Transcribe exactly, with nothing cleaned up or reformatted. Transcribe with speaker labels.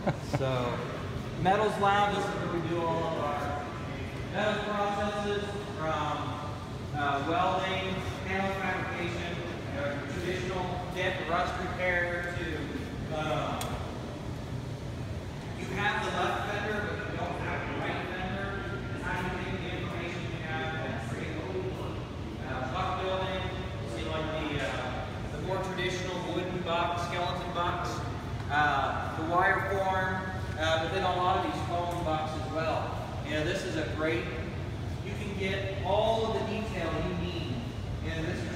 Speaker 1: So, metals lab, this is where we do all of our metals processes, from uh, welding, panel fabrication, uh, traditional dip, rust repair, to uh, you have the left fender, but you don't have the right fender. And how you take the information you have and create uh, buck building. You see, like the uh, the more traditional wooden box, skeleton box, uh, the wire form, uh, but then a lot of these foam bucks as well. You know, this is a great. You can get all of the detail you need in this